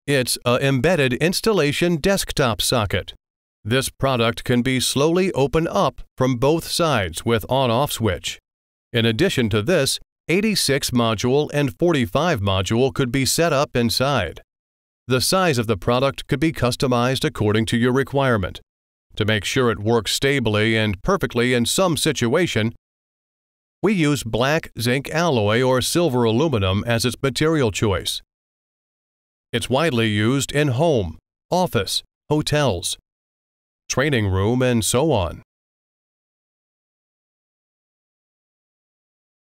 It's an embedded installation desktop socket. This product can be slowly opened up from both sides with on-off switch. In addition to this, 86 module and 45 module could be set up inside. The size of the product could be customized according to your requirement. To make sure it works stably and perfectly in some situation, we use black zinc alloy or silver aluminum as its material choice. It's widely used in home, office, hotels, training room, and so on.